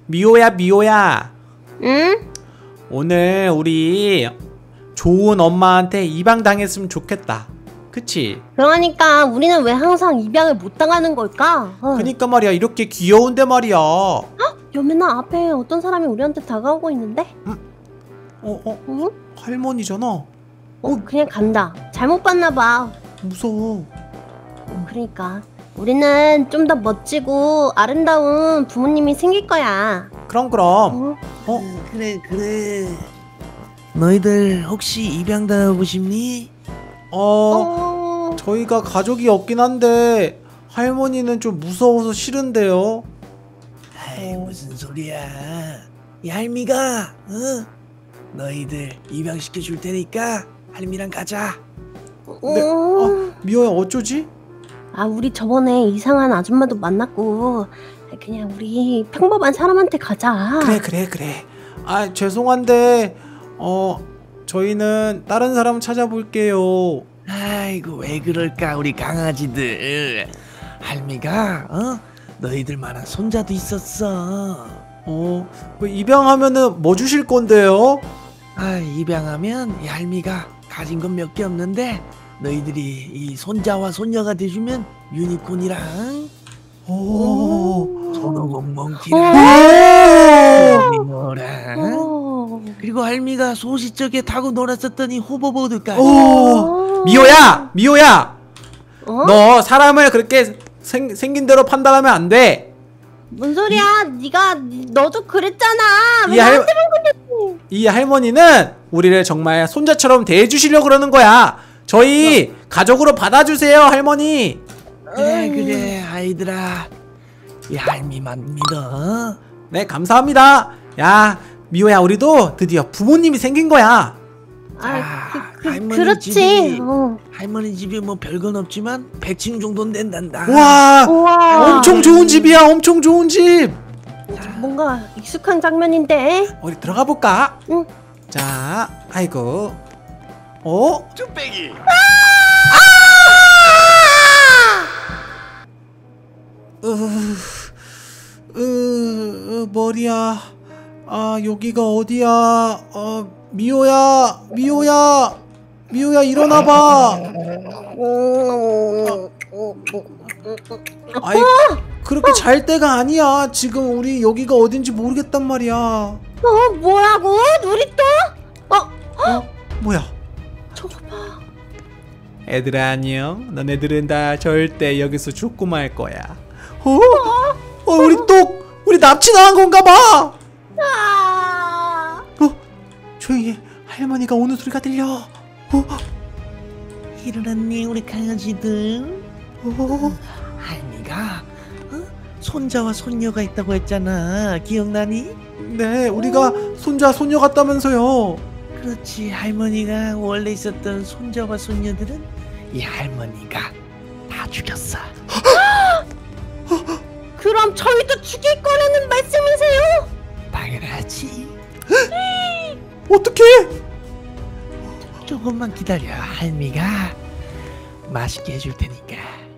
미호야, 미호야. 응? 오늘 우리 좋은 엄마한테 입양 당했으면 좋겠다. 그치? 그러니까 우리는 왜 항상 입양을 못 당하는 걸까? 그니까 말이야, 이렇게 귀여운데 말이야. 여민아, 앞에 어떤 사람이 우리한테 다가오고 있는데? 응? 할머니잖아. 그냥 간다. 잘못 봤나봐. 무서워. 그러니까 우리는 좀 더 멋지고 아름다운 부모님이 생길 거야. 그럼. 그래. 너희들 혹시 입양당하고 싶니? 저희가 가족이 없긴 한데 할머니는 좀 무서워서 싫은데요. 아이, 무슨 소리야. 이 할미가 너희들 입양시켜 줄 테니까 할미랑 가자. 네. 미호야, 어쩌지? 우리 저번에 이상한 아줌마도 만났고 그냥 우리 평범한 사람한테 가자. 그래. 죄송한데 저희는 다른 사람 찾아볼게요. 아이고, 왜 그럴까 우리 강아지들. 할미가 너희들만한 손자도 있었어. 그 입양하면은 뭐 주실 건데요? 입양하면 이 할미가 가진 건 몇 개 없는데 너희들이 이 손자와 손녀가 돼주면 유니콘이랑 손오공 몽키랑 그리고 할미가 소시적에 타고 놀았었더니 호버보드까지. 미호야, 너 사람을 그렇게 생긴 대로 판단하면 안 돼. 뭔 소리야? 너도 그랬잖아. 이 할머니는 우리를 정말 손자처럼 대해주시려고 그러는 거야. 저희 가족으로 받아주세요, 할머니. 그래 아이들아, 이 할미만 믿어. 네, 감사합니다. 야, 미호야, 우리도 드디어 부모님이 생긴 거야. 할머니 그렇지. 할머니 집이 뭐 별건 없지만 100층 정도는 된단다. 우와, 엄청 좋은 집이야. 엄청 좋은 집. 뭔가 익숙한 장면인데. 우리 들어가 볼까? 응. 자, 아이고. 쭈빼기. 머리야. 여기가 어디야? 미호야, 일어나봐. 아이, 그렇게 잘 때가 아니야. 지금 우리 여기가 어딘지 모르겠단 말이야. 뭐라고? 우리 또? 뭐야? 저거 봐. 애들아, 안녕. 너네들은 다 절대 여기서 죽고 말 거야. 우리 납치당한 건가 봐. 조용히 해. 할머니가 오는 소리가 들려. 일어났니 우리 강아지들? 할미가 손자와 손녀가 있다고 했잖아. 기억나니? 네, 우리가 손자 손녀 같다면서요. 그렇지. 할머니가 원래 있었던 손자와 손녀들은 이 할머니가 다 죽였어. 그럼 저희도 죽일 거라는 말씀이세요? 당연하지. 어떡해? 조금만 기다려. 할미가 맛있게 해줄 테니까.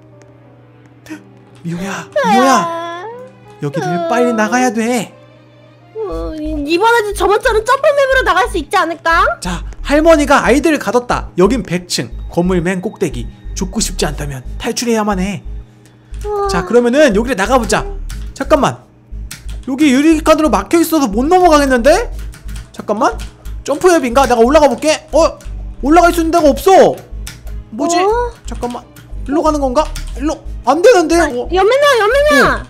미호야, 여기를 빨리 나가야 돼. 이번에도 저번처럼 점프맵으로 나갈 수 있지 않을까? 자, 할머니가 아이들을 가뒀다. 여긴 100층 건물 맨 꼭대기. 죽고 싶지 않다면 탈출해야만 해. 자, 그러면은 여기를 나가보자. 잠깐만, 여기 유리칸으로 막혀있어서 못 넘어가겠는데? 잠깐만, 점프맵인가? 내가 올라가 볼게. 올라갈 수 있는 데가 없어. 뭐지? 잠깐만, 일로 가는 건가? 일로 안 되는데? 연민아.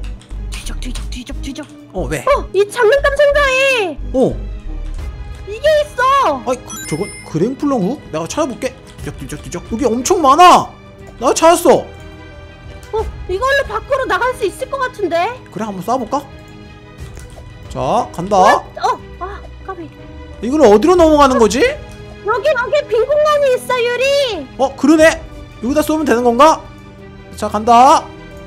뒤적. 왜? 이 장난감 상자에 이게 있어. 저건 그랭플렁 내가 찾아볼게. 뒤적. 여기 엄청 많아. 나 찾았어. 이걸로 밖으로 나갈 수 있을 것 같은데. 그래, 한번 쏴볼까? 자, 간다. 까비. 이걸 어디로 넘어가는 거지? 여기 빈 공간이 있어, 유리. 그러네. 여기다 쏘면 되는 건가? 자, 간다.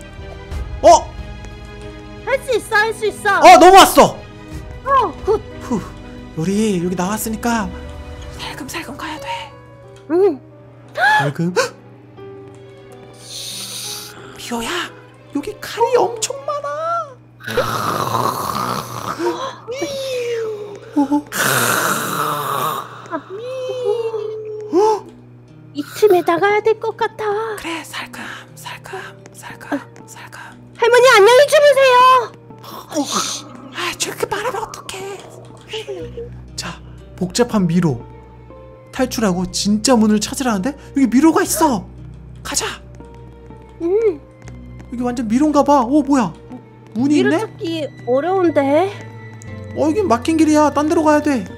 할 수 있어. 넘어왔어. 굿. 우리 여기 나왔으니까 살금살금 가야 돼. 응. 살금. 미호야, 여기 칼이 엄청 많아. 이쯤에 나가야 될 것 같아. 그래, 살금. 할머니 안녕히 주무세요. 저렇게 말하면 어떡해. 자, 복잡한 미로 탈출하고 진짜 문을 찾으라는데 여기 미로가 있어. 가자. 여기 완전 미로인가봐. 오, 뭐야, 문이 미로 있네? 찾기 어려운데. 여긴 막힌 길이야. 딴 데로 가야 돼.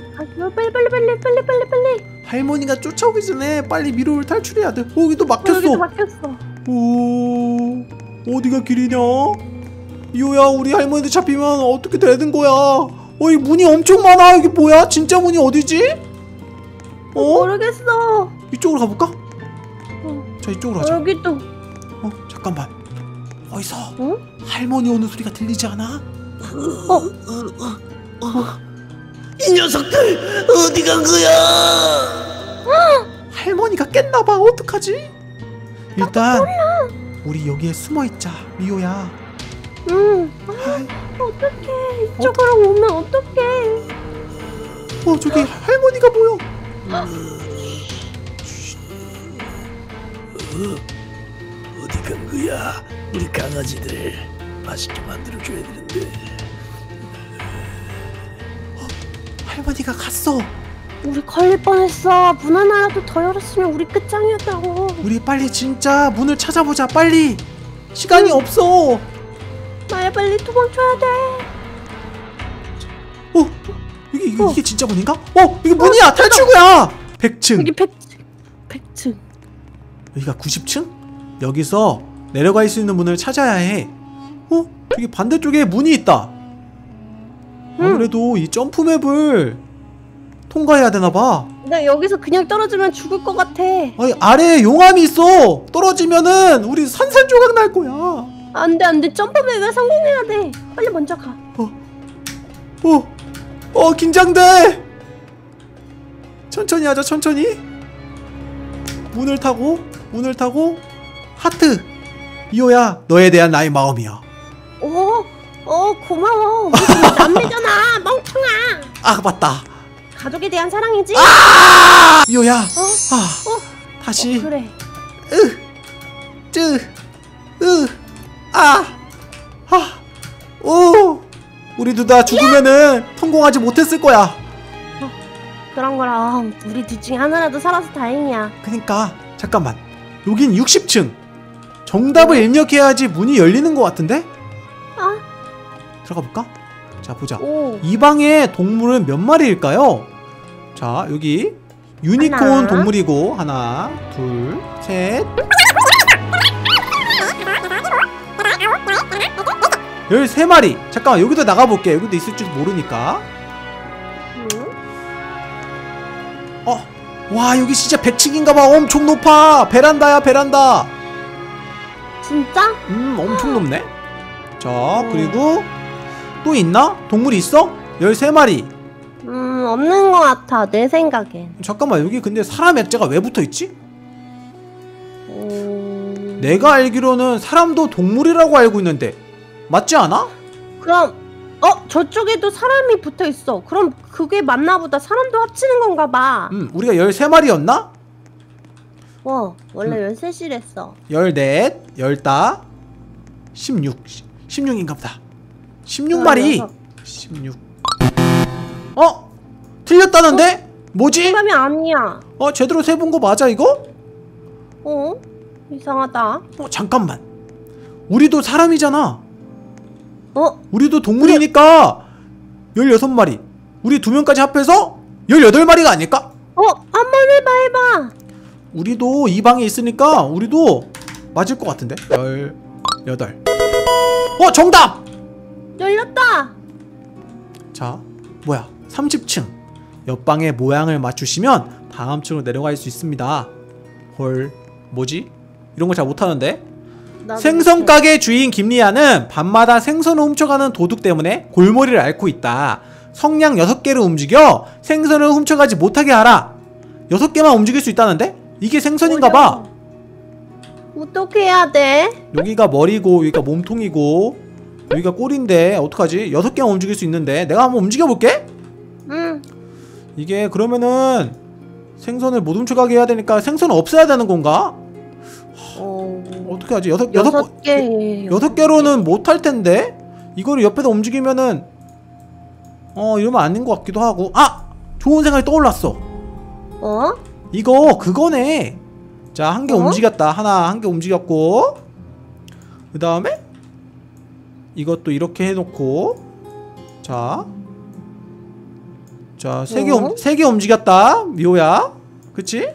빨리. 할머니가 쫓아오기 전에 빨리 미로를 탈출해야 돼. 여기도 막혔어. 여기도 막혔어. 오, 어디가 길이냐? 이호야, 우리 할머니들 잡히면 어떻게 되는 거야? 이 문이 엄청 많아. 이게 뭐야? 진짜 문이 어디지? 모르겠어. 이쪽으로 가볼까? 자, 이쪽으로 가자. 여기도. 잠깐만. 어디서 응? 할머니 오는 소리가 들리지 않아? 이 녀석들 어디 간 거야? 할머니가 깼나봐. 어떡하지? 일단 우리 여기에 숨어있자, 미호야. 어떡해. 이쪽으로 오면 어떡해. 저기 할머니가 보여. 어디 간 거야? 우리 강아지들 맛있게 만들어줘야 되는데. 할머니가 갔어. 우리 걸릴 뻔했어. 문 하나라도 더 열었으면 우리 끝장이었다고. 우리 빨리 진짜 문을 찾아보자. 빨리. 시간이 없어. 나야 빨리 도망쳐야 돼. 이게 진짜 문인가? 이게 문이야. 탈출구야. 100층. 여기 100층. 여기가 90층? 여기서 내려갈 수 있는 문을 찾아야 해. 저기 반대쪽에 문이 있다. 아무래도 이 점프맵을 통과해야 되나봐. 나 여기서 그냥 떨어지면 죽을 것 같아. 아래에 용암이 있어. 떨어지면은 우리 산산조각 날 거야. 안돼. 점프맵에 성공해야 돼. 빨리 먼저 가. 긴장돼. 천천히 하자. 천천히. 문을 타고 하트. 이호야, 너에 대한 나의 마음이야. 고마워. 우리 남매잖아, 멍청아. 맞다. 가족에 대한 사랑이지? 이호야. 다시. 그래. 우리 둘 다 죽으면은 성공하지 못했을 거야. 그럼 우리 둘 중에 하나라도 살아서 다행이야. 그니까 잠깐만. 여긴 60층. 정답을 입력해야지 문이 열리는 것 같은데? 들어가 볼까? 자, 보자. 이 방의 동물은 몇 마리일까요? 자, 여기 유니콘 하나. 동물이고 하나, 둘, 셋. 13마리. 잠깐만, 여기도 나가볼게. 여기도 있을지도 모르니까. 와, 여기 진짜 100층인가봐. 엄청 높아. 베란다야, 베란다. 진짜? 엄청 높네. 자, 그리고 또 있나? 동물이 있어? 13마리. 없는 것 같아, 내 생각엔. 잠깐만, 여기 근데 사람 액자가 왜 붙어있지? 내가 알기로는 사람도 동물이라고 알고 있는데 맞지 않아? 그럼 저쪽에도 사람이 붙어있어. 그럼 그게 맞나 보다. 사람도 합치는 건가 봐. 우리가 13마리였나? 원래 13이랬어. 14, 15, 16인가 보다. 16마리. 16. 틀렸다는데? 뭐지? 정답이 아니야. 제대로 세본 거 맞아 이거? 이상하다. 잠깐만. 우리도 사람이잖아. 우리도 동물이니까 16마리. 우리 2명까지 합해서 18마리가 아닐까? 한번 해봐. 우리도 이 방에 있으니까 우리도 맞을 것 같은데? 18. 정답! 열렸다. 자, 뭐야? 30층. 옆방의 모양을 맞추시면 다음 층으로 내려갈 수 있습니다. 헐, 뭐지? 이런 거 잘 못하는데? 생선 가게 주인 김리아는 밤마다 생선을 훔쳐가는 도둑 때문에 골머리를 앓고 있다. 성냥 6개를 움직여 생선을 훔쳐가지 못하게 하라. 6개만 움직일 수 있다는데? 이게 생선인가봐. 어떻게 해야 돼? 여기가 머리고 여기가 몸통이고 여기가 꼬리인데 어떡하지? 6개만 움직일 수 있는데 내가 한번 움직여볼게? 이게 그러면은 생선을 못 훔쳐가게 해야 되니까 생선을 없애야 되는 건가? 어떻게 하지? 여섯 개로는 못 할 텐데? 이거를 옆에서 움직이면은 이러면 아닌 것 같기도 하고. 아! 좋은 생각이 떠올랐어. 이거 그거네. 자, 한 개 움직였다. 한 개 움직였고, 그 다음에 이것도 이렇게 해놓고, 자, 세 개 움직였다, 미호야. 그치?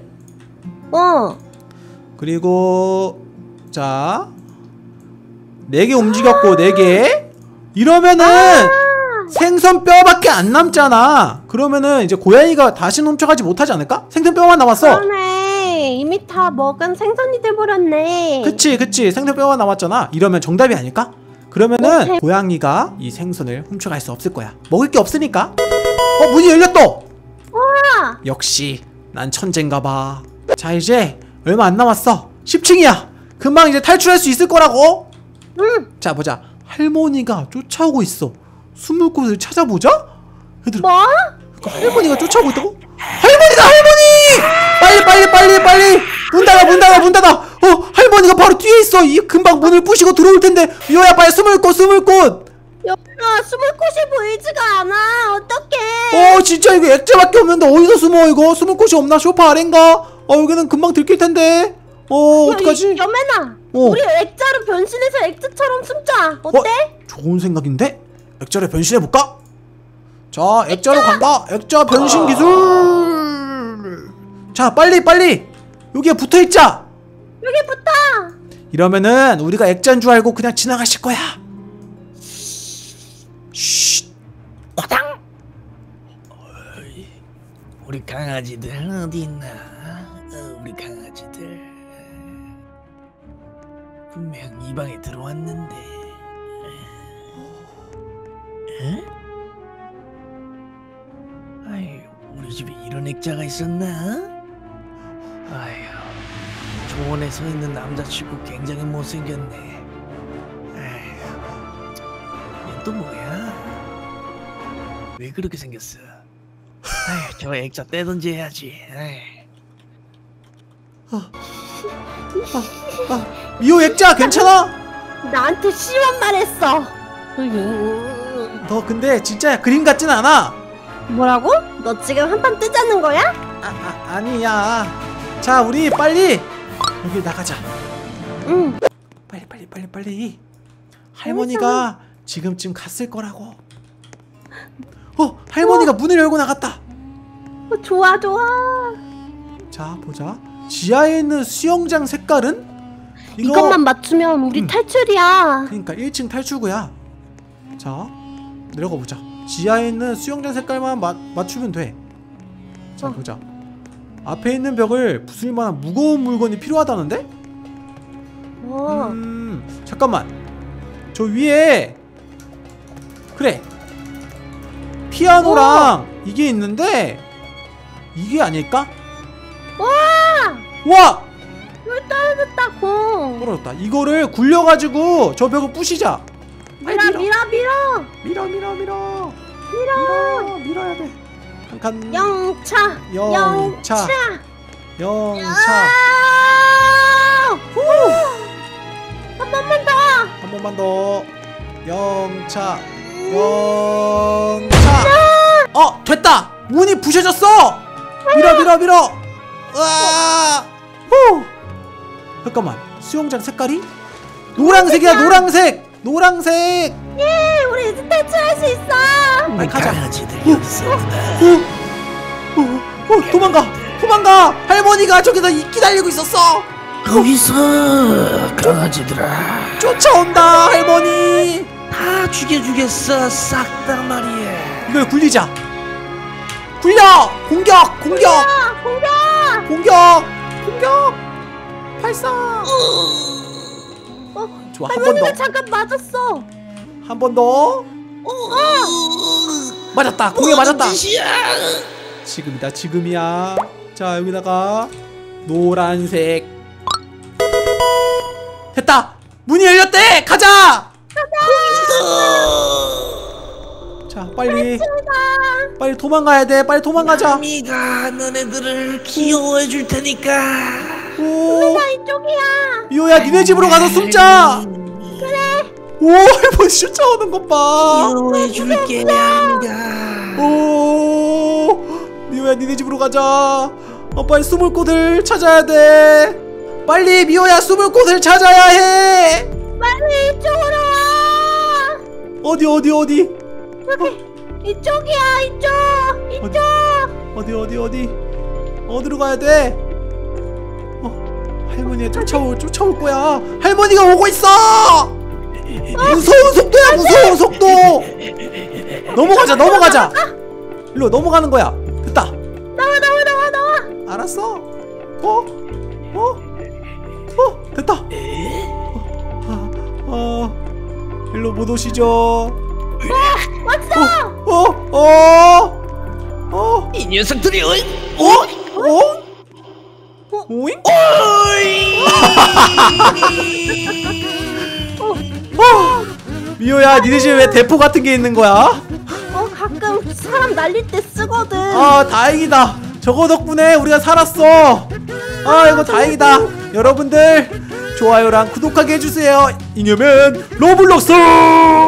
그리고 자, 4개 움직였고, 4개. 이러면은 생선 뼈밖에 안 남잖아. 그러면은 이제 고양이가 다시 훔쳐가지 못하지 않을까? 생선 뼈만 남았어. 그러네. 이미 다 먹은 생선이 돼버렸네. 그치. 생선 뼈만 남았잖아. 이러면 정답이 아닐까? 그러면은 고양이가 이 생선을 훔쳐갈 수 없을 거야. 먹을 게 없으니까. 문이 열렸다. 우와. 역시 난 천재인가봐. 자, 이제 얼마 안 남았어. 10층이야 금방 이제 탈출할 수 있을 거라고. 자, 보자. 할머니가 쫓아오고 있어. 숨을 곳을 찾아보자. 얘들아, 뭐? 할머니가 쫓아오고 있다고? 할머니! 빨리! 문 닫아. 할머니가 바로 뒤에 있어. 이 금방 문을 부시고 들어올 텐데. 미호야, 빨리 숨을 곳. 여기가 숨을 곳이 보이지가 않아. 어떡해. 진짜 이거 액자밖에 없는데 어디서 숨어? 이거 숨을 곳이 없나? 소파 아래인가? 여기는 금방 들킬 텐데. 어떡하지? 여맨아, 우리 액자로 변신해서 액자처럼 숨자. 어때? 좋은 생각인데? 액자로 변신해볼까? 자, 액자로 간다. 액자 변신 기술. 자, 빨리 여기에 붙어있자. 여기 붙어. 이러면은 우리가 액자인 줄 알고 그냥 지나가실 거야. 쉿. 과당. 우리 강아지들 어디 있나? 우리 강아지들 분명 이 방에 들어왔는데. 아이, 우리 집에 이런 액자가 있었나? 아휴, 조원에 서 있는 남자치고 굉장히 못생겼네. 아휴, 얘 또 뭐야? 왜 그렇게 생겼어? 아휴, 저 액자 떼던지 해야지. 미호, 액자 괜찮아? 나한테 심한 말 했어. 너 근데 진짜 그림 같진 않아. 뭐라고? 너 지금 한판 뜨자는 거야? 아니야. 자, 우리 빨리 여기 나가자. 응. 빨리. 할머니가 지금쯤 갔을 거라고. 할머니가 문을 열고 나갔다. 좋아. 자, 보자. 지하에 있는 수영장 색깔은? 이것만 맞추면 우리 탈출이야. 그러니까 1층 탈출구야. 자, 내려가 보자. 지하에 있는 수영장 색깔만 맞추면 돼. 자, 보자. 앞에 있는 벽을 부술 만한 무거운 물건이 필요하다는데? 잠깐만. 저 위에, 그래, 피아노랑 이게 있는데 이게 아닐까? 와! 여기 떨어졌다, 공. 떨어졌다. 이거를 굴려가지고 저 벽을 부시자. 밀어. 밀어야 돼. 한 칸. 영차. 한 번만 더. 영차. 됐다. 문이 부셔졌어. 밀어. 으아! 후! 잠깐만. 수영장 색깔이 노란색이야. 노란색. 예, 우리 이제 탈출할 수 있어. 빨리 가자. 강아지들 여기서 도망가. 할머니가 저기서 기다리고 있었어. 거기서 강아지들아 쫓아온다. 할머니 다 죽여주겠어. 싹 다 말이야. 이걸 굴리자. 굴려. 공격. 발사. 좋아. 한 번 할머니가 더. 잠깐 맞았어. 한 번 더. 맞았다. 공에 맞았다. 지금이야. 자, 여기다가 노란색. 됐다. 문이 열렸대. 가자. 자, 자, 빨리 도망가야 돼. 빨리 도망가자. 얄미가 너네들을 귀여워해 줄 테니까. 오, 나 이쪽이야. 미호야, 니네 집으로 가서 숨자. 오, 할머니 쫓아오는 것 봐. 귀여워해 줄게 얄미가. 오, 미호야, 니네 집으로 가자. 빨리 숨을 곳을 찾아야 돼. 빨리 미호야, 숨을 곳을 찾아야 해. 빨리 이쪽으로 와. 어디? 여기 이쪽이야. 이쪽. 어디? 어디로 가야 돼? 할머니가 쫓아올 거야. 할머니가 오고 있어. 무서운 속도야, 무서운 속도. 넘어가자. 일로 넘어가는 거야. 됐다. 나와. 알았어. 됐다. 일로 못 오시죠. 왔어. 이 녀석들이 오잉? 미호야, 니네 집에 왜 대포 같은 게 있는 거야? 가끔 사람 날릴 때 쓰거든. 다행이다. 저거 덕분에 우리가 살았어. 이거 다행이다. 여러분들 좋아요랑 구독하게 해주세요. 이념은 로블록스.